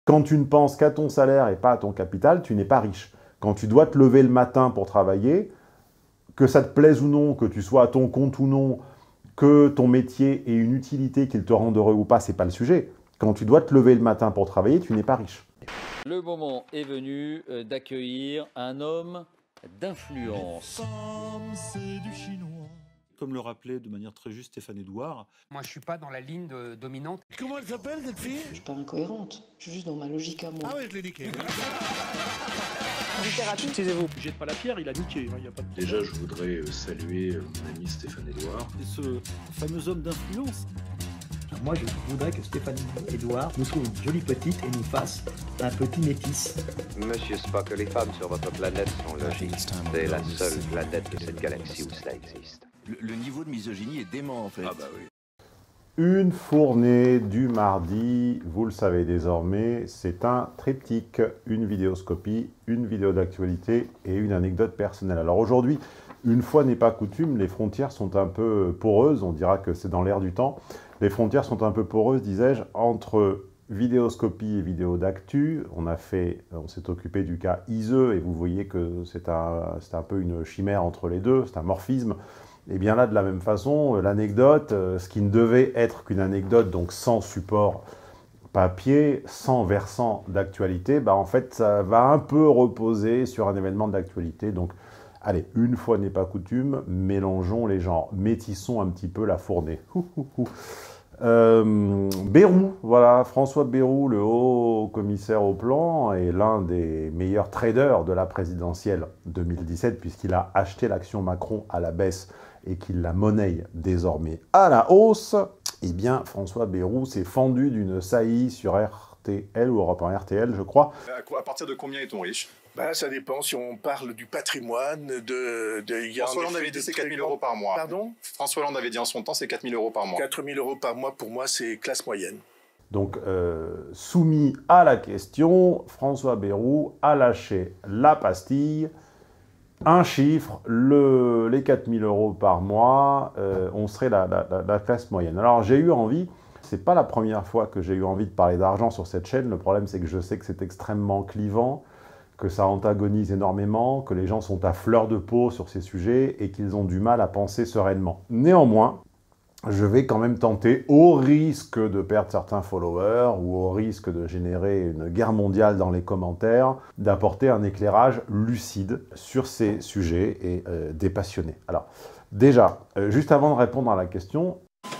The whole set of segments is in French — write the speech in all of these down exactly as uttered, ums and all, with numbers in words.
Quand tu ne penses qu'à ton salaire et pas à ton capital, tu n'es pas riche. Quand tu dois te lever le matin pour travailler, que ça te plaise ou non, que tu sois à ton compte ou non, que ton métier ait une utilité, qu'il te rende heureux ou pas, c'est pas le sujet. Quand tu dois te lever le matin pour travailler, tu n'es pas riche. Le moment est venu d'accueillir un homme d'influence. C'est du chinois. Comme le rappelait de manière très juste Stéphane Edouard. Moi, je suis pas dans la ligne de, dominante. Comment elle s'appelle, cette fille? Je suis pas incohérente, je suis juste dans ma logique à moi. Ah ouais, je l'ai niqué. Excusez-vous, jette pas la pierre, il a niqué. Hein, y a pas de... Déjà, je voudrais saluer mon ami Stéphane Edouard. Et ce fameux homme d'influence. Moi, je voudrais que Stéphane Edouard nous trouve une jolie petite et nous fasse un petit métis. Monsieur Spock, les femmes sur votre planète sont logiques. C'est la seule planète de cette galaxie où cela existe. Le, le niveau de misogynie est dément, en fait. Ah bah oui. Une fournée du mardi, vous le savez désormais, c'est un triptyque, une vidéoscopie, une vidéo d'actualité et une anecdote personnelle. Alors aujourd'hui, une fois n'est pas coutume, les frontières sont un peu poreuses, on dira que c'est dans l'air du temps. Les frontières sont un peu poreuses, disais-je, entre vidéoscopie et vidéo d'actu. On a fait, on s'est occupé du cas Iseux et vous voyez que c'est un, c'est un peu une chimère entre les deux, c'est un morphisme. Et bien là, de la même façon, l'anecdote, ce qui ne devait être qu'une anecdote, donc sans support papier, sans versant d'actualité, bah en fait, ça va un peu reposer sur un événement d'actualité. Donc, allez, une fois n'est pas coutume, mélangeons les genres, métissons un petit peu la fournée. Ouh, ouh, ouh. Euh, Bayrou, voilà, François Bayrou, le haut commissaire au plan, est l'un des meilleurs traders de la présidentielle deux mille dix-sept, puisqu'il a acheté l'action Macron à la baisse et qu'il la monnaie désormais à la hausse. Eh bien, François Bayrou s'est fendu d'une saillie sur R T L, ou Europe un R T L, je crois. À partir de combien est-on riche? Ben, ça dépend si on parle du patrimoine, de... de François Hollande avait dit c'est quatre mille euros par mois. Pardon? François Hollande avait dit en son temps c'est quatre mille euros par mois. quatre mille euros par mois, pour moi, c'est classe moyenne. Donc, euh, soumis à la question, François Bayrou a lâché la pastille. Un chiffre, le, les quatre mille euros par mois, euh, on serait la, la, la, la classe moyenne. Alors, j'ai eu envie, c'est pas la première fois que j'ai eu envie de parler d'argent sur cette chaîne. Le problème, c'est que je sais que c'est extrêmement clivant, que ça antagonise énormément, que les gens sont à fleur de peau sur ces sujets et qu'ils ont du mal à penser sereinement. Néanmoins, je vais quand même tenter, au risque de perdre certains followers ou au risque de générer une guerre mondiale dans les commentaires, d'apporter un éclairage lucide sur ces sujets et euh, dépassionnés. Alors, déjà, euh, juste avant de répondre à la question,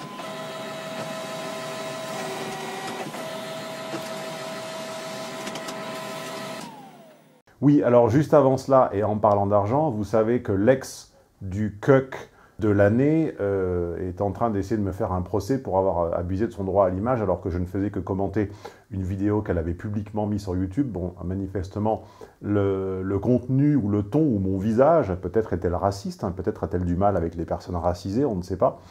oui, alors juste avant cela, et en parlant d'argent, vous savez que l'ex du C U C de l'année euh, est en train d'essayer de me faire un procès pour avoir abusé de son droit à l'image, alors que je ne faisais que commenter une vidéo qu'elle avait publiquement mise sur YouTube. Bon, manifestement, le, le contenu ou le ton ou mon visage, peut-être est-elle raciste, hein, peut-être a-t-elle du mal avec les personnes racisées, on ne sait pas.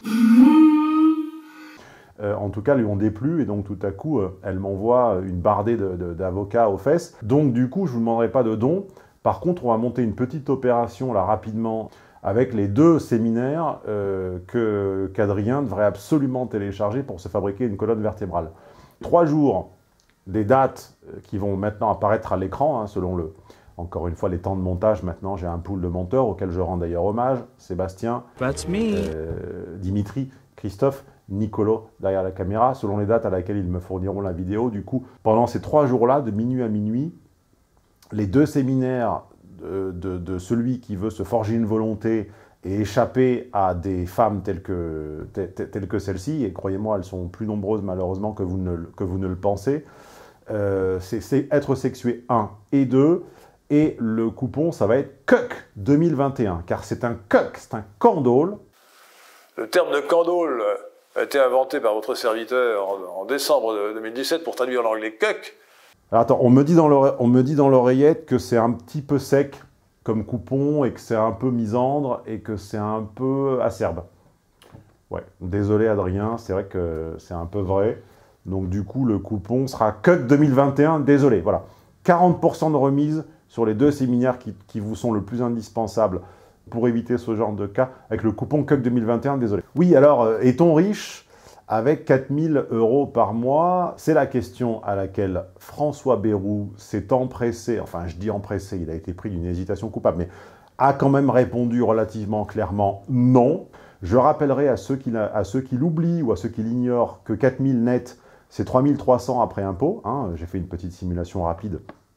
Euh, en tout cas, lui ont déplu, et donc tout à coup, euh, elle m'envoie une bardée d'avocats aux fesses. Donc du coup, je ne vous demanderai pas de dons. Par contre, on va monter une petite opération, là, rapidement, avec les deux séminaires euh, que qu'Adrien devrait absolument télécharger pour se fabriquer une colonne vertébrale. Trois jours, des dates qui vont maintenant apparaître à l'écran, hein, selon le... Encore une fois, les temps de montage, maintenant, j'ai un pool de monteurs auquel je rends d'ailleurs hommage. Sébastien, euh, Dimitri, Christophe, Nicolo derrière la caméra, selon les dates à laquelle ils me fourniront la vidéo. Du coup, pendant ces trois jours-là, de minuit à minuit, les deux séminaires de, de, de celui qui veut se forger une volonté et échapper à des femmes telles que, telles, telles que celle-ci, et croyez-moi, elles sont plus nombreuses malheureusement que vous ne, que vous ne le pensez, euh, c'est être sexué un et deux, et le coupon, ça va être C U C deux mille vingt et un, car c'est un C U C, c'est un candole. Le terme de candole a été inventé par votre serviteur en, en décembre deux mille dix-sept pour traduire l'anglais C U C. Alors attends, on me dit dans l'oreillette que c'est un petit peu sec comme coupon et que c'est un peu misandre et que c'est un peu acerbe. Ouais, désolé Adrien, c'est vrai que c'est un peu vrai. Donc du coup, le coupon sera C U C deux mille vingt et un, désolé, voilà. quarante pour cent de remise sur les deux séminaires qui, qui vous sont le plus indispensables pour éviter ce genre de cas, avec le coupon C U C deux mille vingt et un, désolé. Oui, alors, euh, est-on riche? avec quatre mille euros par mois? C'est la question à laquelle François Bayrou s'est empressé, enfin je dis empressé, il a été pris d'une hésitation coupable, mais a quand même répondu relativement clairement non. Je rappellerai à ceux qui, à ceux qui l'oublient ou à ceux qui l'ignorent que quatre mille net, c'est trois mille trois cents après impôt. Hein. J'ai fait une petite simulation rapide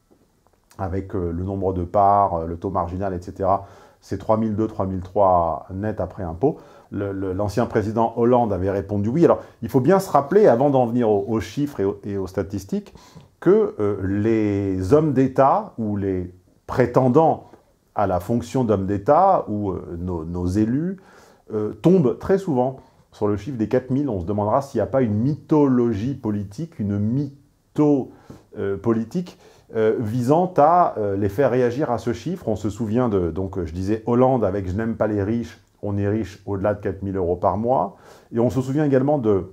avec euh, le nombre de parts, euh, le taux marginal, et cetera. C'est trois mille deux, trois mille trois net après impôt. L'ancien le, président Hollande avait répondu oui. Alors, il faut bien se rappeler, avant d'en venir aux, aux chiffres et aux, et aux statistiques, que euh, les hommes d'État ou les prétendants à la fonction d'homme d'État ou euh, nos, nos élus euh, tombent très souvent sur le chiffre des quatre mille. On se demandera s'il n'y a pas une mythologie politique, une mytho euh, politique euh, visant à euh, les faire réagir à ce chiffre. On se souvient de, donc je disais Hollande avec « Je n'aime pas les riches », on est riche au-delà de quatre mille euros par mois. Et on se souvient également de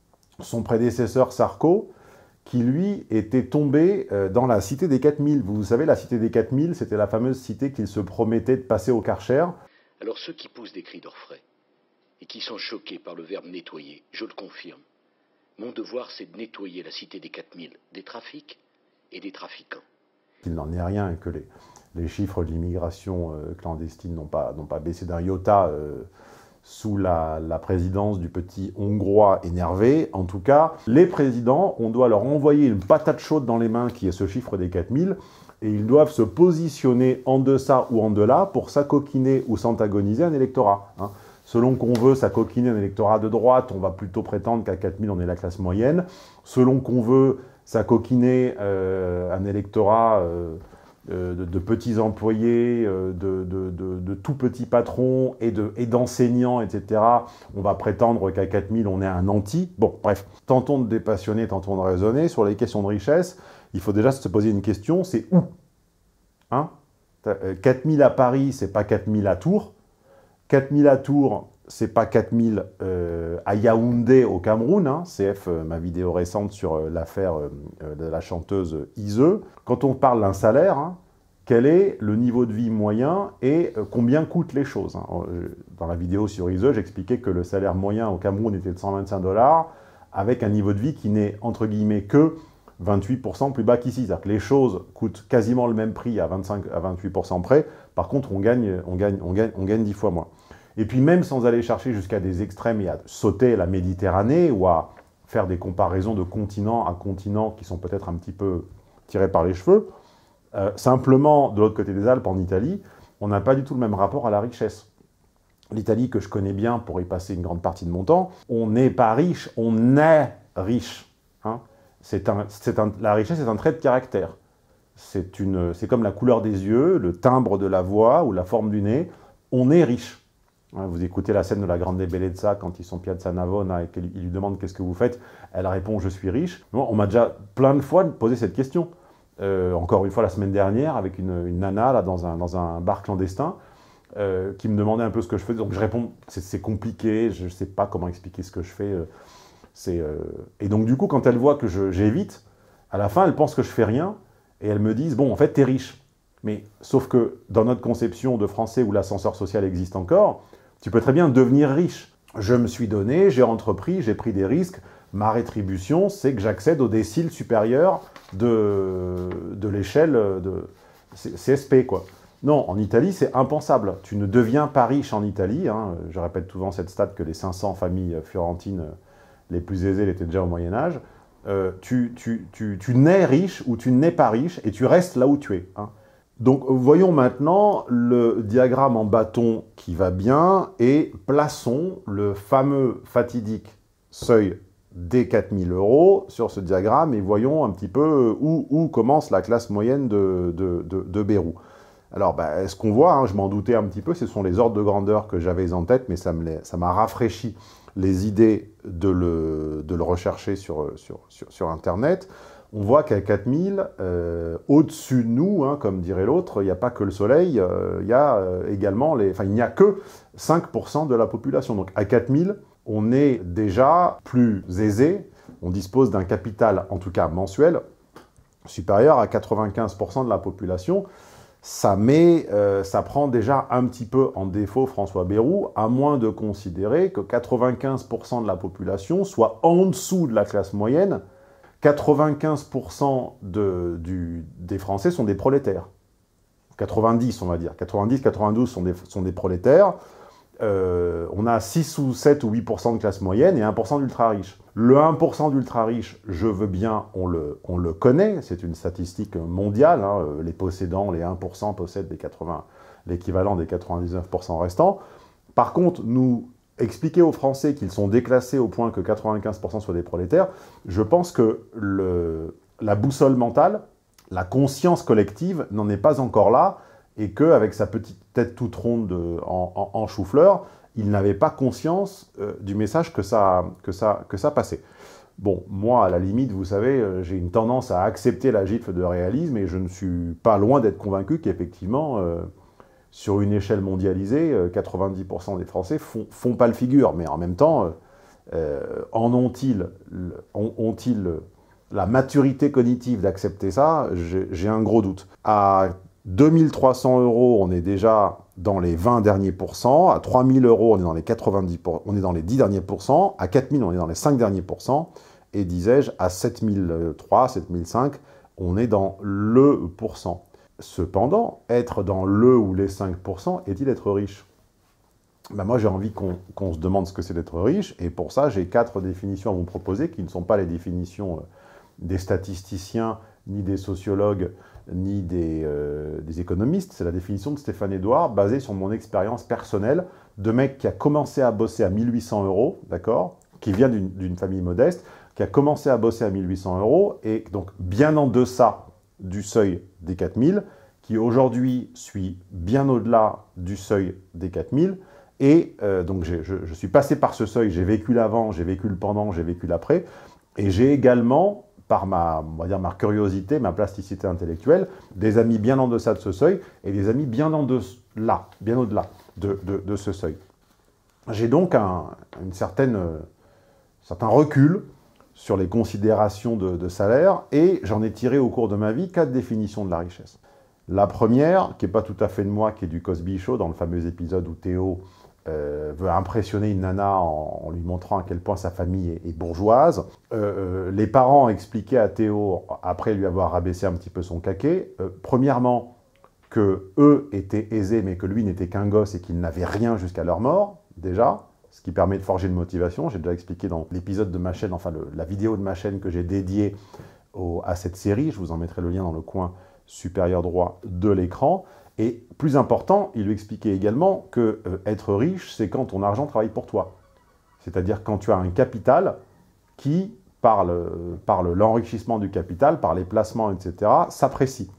son prédécesseur Sarko, qui lui était tombé dans la cité des quatre mille. Vous savez, la cité des quatre mille, c'était la fameuse cité qu'il se promettait de passer au Karcher. Alors ceux qui poussent des cris d'orfraie et qui sont choqués par le verbe nettoyer, je le confirme, mon devoir c'est de nettoyer la cité des quatre mille, des trafics et des trafiquants. Il n'en est rien et que les, les chiffres de l'immigration euh, clandestine n'ont pas, n'ont pas baissé d'un iota euh, sous la, la présidence du petit Hongrois énervé. En tout cas, les présidents, on doit leur envoyer une patate chaude dans les mains qui est ce chiffre des quatre mille, et ils doivent se positionner en deçà ou en delà pour s'acoquiner ou s'antagoniser un électorat. Hein. Selon qu'on veut s'acoquiner un électorat de droite, on va plutôt prétendre qu'à quatre mille, on est la classe moyenne. Selon qu'on veut s'acoquiner euh, un électorat euh, euh, de, de petits employés, euh, de, de, de, de tout petits patrons et d'enseignants, et et cetera, on va prétendre qu'à quatre mille, on est un anti. Bon, bref, tentons de dépassionner, tentons de raisonner. Sur les questions de richesse, il faut déjà se poser une question, c'est où hein quatre mille à Paris, c'est pas quatre mille à Tours. quatre mille à Tours, c'est pas quatre mille euh, à Yaoundé au Cameroun. Hein. C F, euh, ma vidéo récente sur euh, l'affaire euh, de la chanteuse Iseu. Quand on parle d'un salaire, hein, quel est le niveau de vie moyen et euh, combien coûtent les choses hein. Dans la vidéo sur Iseu, j'expliquais que le salaire moyen au Cameroun était de cent vingt-cinq dollars avec un niveau de vie qui n'est entre guillemets que vingt-huit pour cent plus bas qu'ici. C'est-à-dire que les choses coûtent quasiment le même prix à vingt-cinq à vingt-huit pour cent près. Par contre, on gagne, on gagne, on gagne, on gagne dix fois moins. Et puis même sans aller chercher jusqu'à des extrêmes et à sauter la Méditerranée ou à faire des comparaisons de continent à continent qui sont peut-être un petit peu tirés par les cheveux, euh, simplement de l'autre côté des Alpes, en Italie, on n'a pas du tout le même rapport à la richesse. L'Italie, que je connais bien pour y passer une grande partie de mon temps, on n'est pas riche, on est riche. Hein. C'est un, c'est un, la richesse est un trait de caractère. C'est comme la couleur des yeux, le timbre de la voix ou la forme du nez. On est riche. Vous écoutez la scène de la Grande Bellezza quand ils sont Piazza Navona et qu'il lui demande « Qu'est-ce que vous faites ?» Elle répond « Je suis riche ». On m'a déjà plein de fois posé cette question. Euh, encore une fois, la semaine dernière, avec une, une nana là, dans, un, dans un bar clandestin, euh, qui me demandait un peu ce que je faisais. Donc je réponds « C'est compliqué, je ne sais pas comment expliquer ce que je fais. » euh... Et donc du coup, quand elle voit que j'évite, à la fin, elle pense que je fais rien, et elles me disent « Bon, en fait, t'es riche ». Mais sauf que dans notre conception de français où l'ascenseur social existe encore, tu peux très bien devenir riche. Je me suis donné, j'ai entrepris, j'ai pris des risques. Ma rétribution, c'est que j'accède au décile supérieur de, de l'échelle de C S P, quoi. Non, en Italie, c'est impensable. Tu ne deviens pas riche en Italie. Hein. Je répète souvent cette stat que les cinq cents familles fiorentines les plus aisées l'étaient déjà au Moyen-Âge. Euh, tu, tu, tu, tu nais riche ou tu n'es pas riche et tu restes là où tu es. Hein. Donc, voyons maintenant le diagramme en bâton qui va bien et plaçons le fameux fatidique seuil des quatre mille euros sur ce diagramme et voyons un petit peu où, où commence la classe moyenne de, de, de, de Bayrou. Alors, bah, ce qu'on voit, hein, je m'en doutais un petit peu, ce sont les ordres de grandeur que j'avais en tête, mais ça m'a rafraîchi les idées de le, de le rechercher sur, sur, sur, sur Internet. On voit qu'à quatre mille, euh, au-dessus de nous, hein, comme dirait l'autre, il n'y a pas que le soleil, euh, il y a euh, également les... Enfin, il n'y a que cinq pour cent de la population. Donc à quatre mille, on est déjà plus aisé, on dispose d'un capital, en tout cas mensuel, supérieur à quatre-vingt-quinze pour cent de la population. ça, met, euh, ça prend déjà un petit peu en défaut François Bayrou, à moins de considérer que quatre-vingt-quinze pour cent de la population soit en dessous de la classe moyenne. quatre-vingt-quinze pour cent de, du, des Français sont des prolétaires. quatre-vingt-dix, on va dire. quatre-vingt-dix, quatre-vingt-douze sont des, sont des prolétaires. Euh, on a six ou sept ou huit pour cent de classe moyenne et un pour cent d'ultra-riches. Le un pour cent d'ultra-riches, je veux bien, on le, on le connaît, c'est une statistique mondiale, hein, les possédants, les un pour cent possèdent l'équivalent des quatre-vingt-dix-neuf pour cent restants. Par contre, nous expliquer aux Français qu'ils sont déclassés au point que quatre-vingt-quinze pour cent soient des prolétaires, je pense que le, la boussole mentale, la conscience collective n'en est pas encore là, et qu'avec sa petite tête toute ronde de, en, en, en chou-fleur, il n'avait pas conscience euh, du message que ça, que, ça, que ça passait. Bon, moi, à la limite, vous savez, euh, j'ai une tendance à accepter la gifle de réalisme, et je ne suis pas loin d'être convaincu qu'effectivement, euh, sur une échelle mondialisée, euh, quatre-vingt-dix pour cent des Français font, font pas le figure, mais en même temps, euh, euh, en ont-ils ont, ont-ils la maturité cognitive d'accepter ça? J'ai un gros doute. À deux mille trois cents euros, on est déjà dans les vingt derniers pourcents. À trois mille euros, on est dans les quatre-vingt-dix pour cent, on est dans les dix derniers pourcents. À quatre mille, on est dans les cinq derniers pourcents. Et disais-je, à sept mille trois, sept mille cinq, on est dans le pourcent. Cependant, être dans le ou les cinq pour cent, est-il être riche? Ben moi, j'ai envie qu'on qu'on se demande ce que c'est d'être riche. Et pour ça, j'ai quatre définitions à vous proposer qui ne sont pas les définitions des statisticiens, ni des sociologues, ni des, euh, des économistes. C'est la définition de Stéphane Edouard, basée sur mon expérience personnelle de mec qui a commencé à bosser à mille huit cents euros, d'accord, qui vient d'une famille modeste, qui a commencé à bosser à mille huit cents euros, et donc bien en deçà du seuil des quatre mille, qui aujourd'hui suit bien au-delà du seuil des quatre mille, et euh, donc je, je suis passé par ce seuil, j'ai vécu l'avant, j'ai vécu le pendant, j'ai vécu l'après, et j'ai également, par ma, on va dire, ma curiosité, ma plasticité intellectuelle, des amis bien en deçà de ce seuil et des amis bien en delà, bien au-delà de, de, de ce seuil. J'ai donc un une certaine, euh, certain recul sur les considérations de, de salaire et j'en ai tiré au cours de ma vie quatre définitions de la richesse. La première, qui n'est pas tout à fait de moi, qui est du Cosby Show, dans le fameux épisode où Théo Euh, veut impressionner une nana en, en lui montrant à quel point sa famille est, est bourgeoise. Euh, euh, les parents expliquaient à Théo, après lui avoir rabaissé un petit peu son caquet, euh, premièrement, que eux étaient aisés, mais que lui n'était qu'un gosse et qu'il n'avait rien jusqu'à leur mort, déjà, ce qui permet de forger une motivation. J'ai déjà expliqué dans l'épisode de ma chaîne, enfin le, la vidéo de ma chaîne que j'ai dédiée au, à cette série, je vous en mettrai le lien dans le coin supérieur droit de l'écran. Et plus important, il lui expliquait également que euh, être riche, c'est quand ton argent travaille pour toi. C'est-à-dire quand tu as un capital qui, par le, par l'enrichissement du capital, par les placements, et cetera, s'apprécie.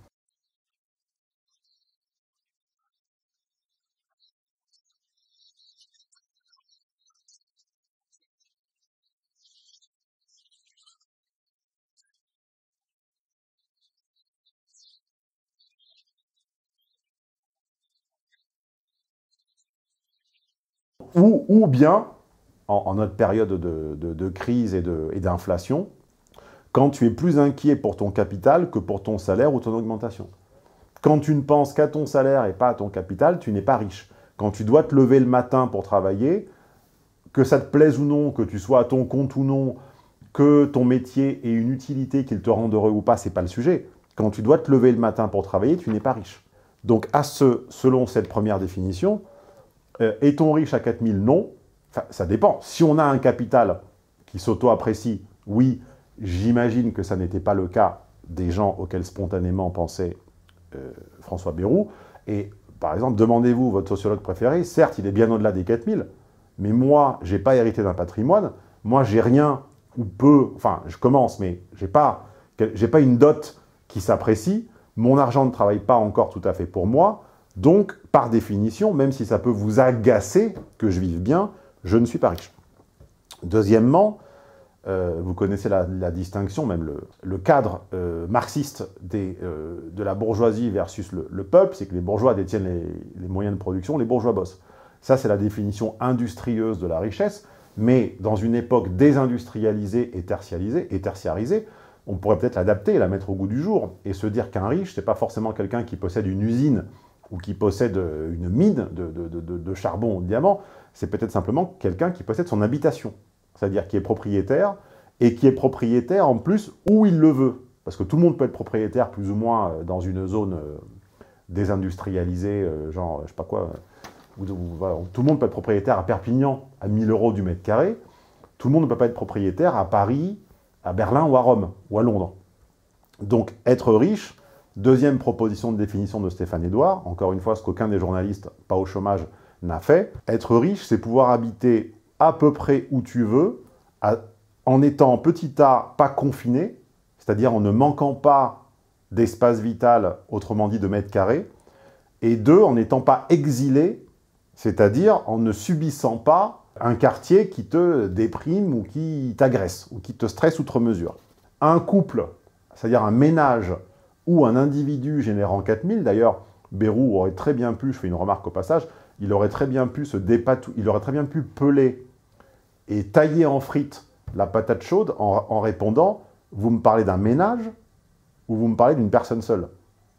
Ou, ou bien, en, en notre période de, de, de crise et d'inflation, quand tu es plus inquiet pour ton capital que pour ton salaire ou ton augmentation. Quand tu ne penses qu'à ton salaire et pas à ton capital, tu n'es pas riche. Quand tu dois te lever le matin pour travailler, que ça te plaise ou non, que tu sois à ton compte ou non, que ton métier ait une utilité, qu'il te rende heureux ou pas, ce n'est pas le sujet. Quand tu dois te lever le matin pour travailler, tu n'es pas riche. Donc, à ce, selon cette première définition, Euh, est-on riche à quatre mille? Non. Enfin, ça dépend. Si on a un capital qui s'auto-apprécie, oui, j'imagine que ça n'était pas le cas des gens auxquels spontanément pensait euh, François Bayrou. Et par exemple, demandez-vous votre sociologue préféré, certes, il est bien au-delà des quatre mille, mais moi, je n'ai pas hérité d'un patrimoine, moi, j'ai rien ou peu, enfin, je commence, mais je n'ai pas, j'ai pas une dot qui s'apprécie, mon argent ne travaille pas encore tout à fait pour moi. Donc, par définition, même si ça peut vous agacer que je vive bien, je ne suis pas riche. Deuxièmement, euh, vous connaissez la, la distinction, même le, le cadre euh, marxiste des, euh, de la bourgeoisie versus le, le peuple, c'est que les bourgeois détiennent les, les moyens de production, les bourgeois bossent. Ça, c'est la définition industrieuse de la richesse, mais dans une époque désindustrialisée et tertiarisée, et tertiarisée on pourrait peut-être l'adapter et la mettre au goût du jour, et se dire qu'un riche, c'est pas forcément quelqu'un qui possède une usine ou qui possède une mine de, de, de, de charbon ou de diamant, c'est peut-être simplement quelqu'un qui possède son habitation, c'est-à-dire qui est propriétaire, et qui est propriétaire en plus où il le veut. Parce que tout le monde peut être propriétaire plus ou moins dans une zone désindustrialisée, genre, je sais pas quoi, où, où, voilà, tout le monde peut être propriétaire à Perpignan à mille euros du mètre carré, tout le monde ne peut pas être propriétaire à Paris, à Berlin ou à Rome, ou à Londres. Donc, être riche, deuxième proposition de définition de Stéphane Edouard, encore une fois, ce qu'aucun des journalistes, pas au chômage, n'a fait. Être riche, c'est pouvoir habiter à peu près où tu veux, à, en étant petit a, pas confiné, c'est-à-dire en ne manquant pas d'espace vital, autrement dit de mètres carrés, et deux, en n'étant pas exilé, c'est-à-dire en ne subissant pas un quartier qui te déprime ou qui t'agresse, ou qui te stresse outre mesure. Un couple, c'est-à-dire un ménage ou un individu générant quatre mille, d'ailleurs, Bérou aurait très bien pu, je fais une remarque au passage, il aurait très bien pu se dépatouiller, il aurait très bien pu peler et tailler en frites la patate chaude en, en répondant « Vous me parlez d'un ménage ou vous me parlez d'une personne seule ?»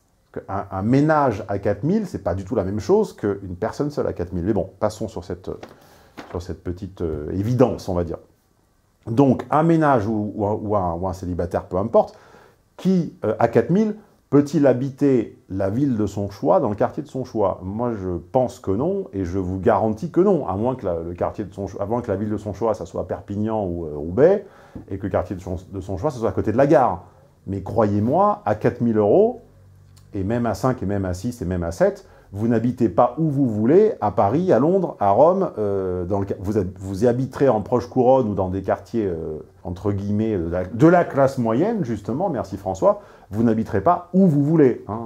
un, un ménage à quatre mille, c'est pas du tout la même chose qu'une personne seule à quatre mille. Mais bon, passons sur cette, sur cette petite euh, évidence, on va dire. Donc, un ménage ou, ou, un, ou, un, ou un célibataire, peu importe, qui, euh, à quatre mille, peut-il habiter la ville de son choix dans le quartier de son choix? Moi, je pense que non, et je vous garantis que non, à moins que la, le quartier de son, à moins que la ville de son choix, ça soit Perpignan ou euh, Roubaix, et que le quartier de son, de son choix, ça soit à côté de la gare. Mais croyez-moi, à quatre mille euros, et même à cinq, et même à six, et même à sept, vous n'habitez pas où vous voulez, à Paris, à Londres, à Rome, euh, dans le, vous, vous y habiterez en proche couronne ou dans des quartiers, euh, entre guillemets, de la, de la classe moyenne, justement, merci François, vous n'habiterez pas où vous voulez. Hein,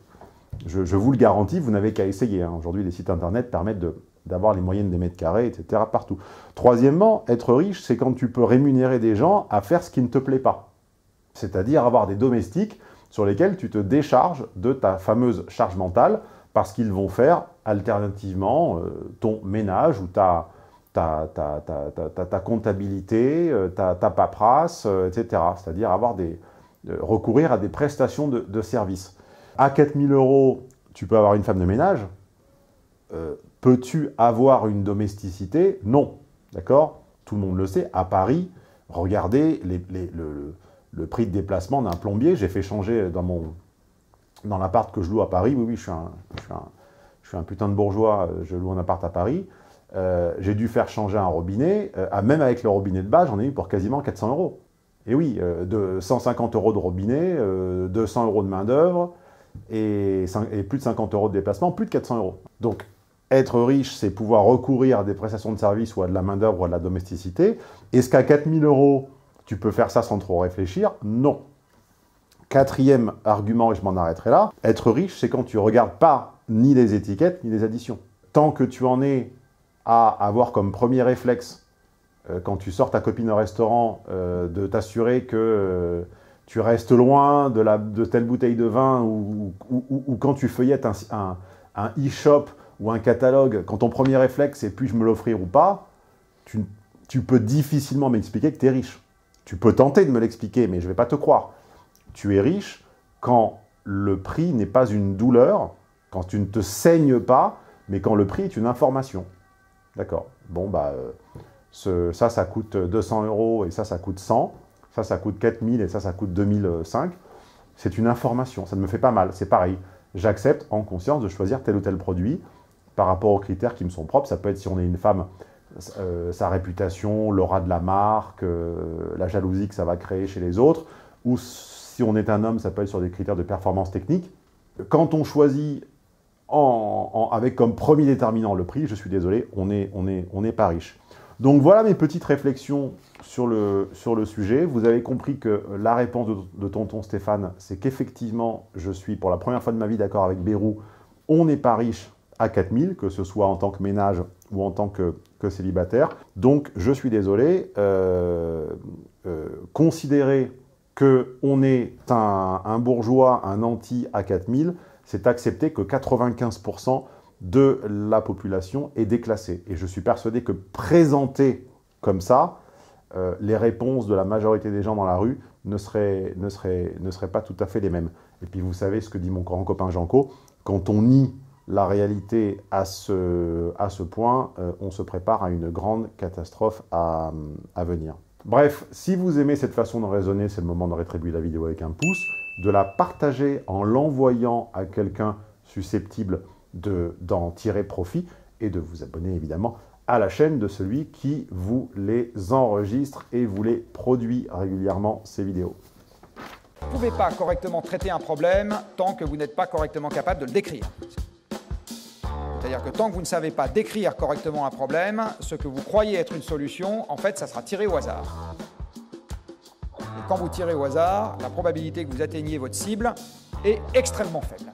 je, je, je vous le garantis, vous n'avez qu'à essayer. Hein. Aujourd'hui, les sites internet permettent d'avoir les moyennes des mètres carrés, et cetera partout. Troisièmement, être riche, c'est quand tu peux rémunérer des gens à faire ce qui ne te plaît pas. C'est-à-dire avoir des domestiques sur lesquels tu te décharges de ta fameuse charge mentale, parce qu'ils vont faire alternativement euh, ton ménage ou ta, ta, ta, ta, ta, ta, ta comptabilité, euh, ta, ta paperasse, euh, et cetera. C'est-à-dire avoir des, euh, recourir à des prestations de, de services. À quatre mille euros, tu peux avoir une femme de ménage. Euh, Peux-tu avoir une domesticité? Non. D'accord? Tout le monde le sait. À Paris, regardez les, les, le, le prix de déplacement d'un plombier. J'ai fait changer dans mon... Dans l'appart que je loue à Paris, oui, oui, je suis un, je suis un, je suis un putain de bourgeois, je loue un appart à Paris. Euh, j'ai dû faire changer un robinet, euh, même avec le robinet de base, j'en ai eu pour quasiment quatre cents euros. Et oui, euh, de cent cinquante euros de robinet, euh, deux cents euros de main-d'œuvre et, et plus de cinquante euros de déplacement, plus de quatre cents euros. Donc, être riche, c'est pouvoir recourir à des prestations de services ou à de la main-d'œuvre ou à de la domesticité. Est-ce qu'à quatre mille euros, tu peux faire ça sans trop réfléchir? Non. Quatrième argument, et je m'en arrêterai là, être riche, c'est quand tu ne regardes pas ni les étiquettes, ni les additions. Tant que tu en es à avoir comme premier réflexe, euh, quand tu sors ta copine au restaurant, euh, de t'assurer que euh, tu restes loin de, la, de telle bouteille de vin, ou, ou, ou, ou quand tu feuillettes un, un, un e-shop ou un catalogue, quand ton premier réflexe c'est puis-je me l'offrir ou pas, tu, tu peux difficilement m'expliquer que tu es riche. Tu peux tenter de me l'expliquer, mais je ne vais pas te croire. Tu es riche quand le prix n'est pas une douleur, quand tu ne te saignes pas, mais quand le prix est une information. D'accord. Bon, bah, euh, ce, ça, ça coûte deux cents euros et ça, ça coûte cent. Ça, ça coûte quatre mille et ça, ça coûte deux mille cinq. C'est une information, ça ne me fait pas mal. C'est pareil. J'accepte en conscience de choisir tel ou tel produit par rapport aux critères qui me sont propres. Ça peut être, si on est une femme, euh, sa réputation, l'aura de la marque, euh, la jalousie que ça va créer chez les autres, ou si on est un homme, ça peut être sur des critères de performance technique. Quand on choisit en, en, avec comme premier déterminant le prix, je suis désolé, on n'est on est, on est pas riche. Donc voilà mes petites réflexions sur le, sur le sujet. Vous avez compris que la réponse de, de tonton Stéphane, c'est qu'effectivement, je suis pour la première fois de ma vie d'accord avec Bérou, on n'est pas riche à quatre mille, que ce soit en tant que ménage ou en tant que, que célibataire. Donc je suis désolé, euh, euh, considérer qu'on est un, un bourgeois, un nanti à quatre mille, c'est accepter que quatre-vingt-quinze pour cent de la population est déclassée. Et je suis persuadé que présenter comme ça, euh, les réponses de la majorité des gens dans la rue ne seraient, ne, seraient, ne seraient pas tout à fait les mêmes. Et puis vous savez ce que dit mon grand copain Janco, quand on nie la réalité à ce, à ce point, euh, on se prépare à une grande catastrophe à, à venir. Bref, si vous aimez cette façon de raisonner, c'est le moment de rétribuer la vidéo avec un pouce, de la partager en l'envoyant à quelqu'un susceptible d'en tirer profit et de vous abonner évidemment à la chaîne de celui qui vous les enregistre et vous les produit régulièrement, ces vidéos. Vous ne pouvez pas correctement traiter un problème tant que vous n'êtes pas correctement capable de le décrire. C'est-à-dire que tant que vous ne savez pas décrire correctement un problème, ce que vous croyez être une solution, en fait, ça sera tiré au hasard. Et quand vous tirez au hasard, la probabilité que vous atteigniez votre cible est extrêmement faible.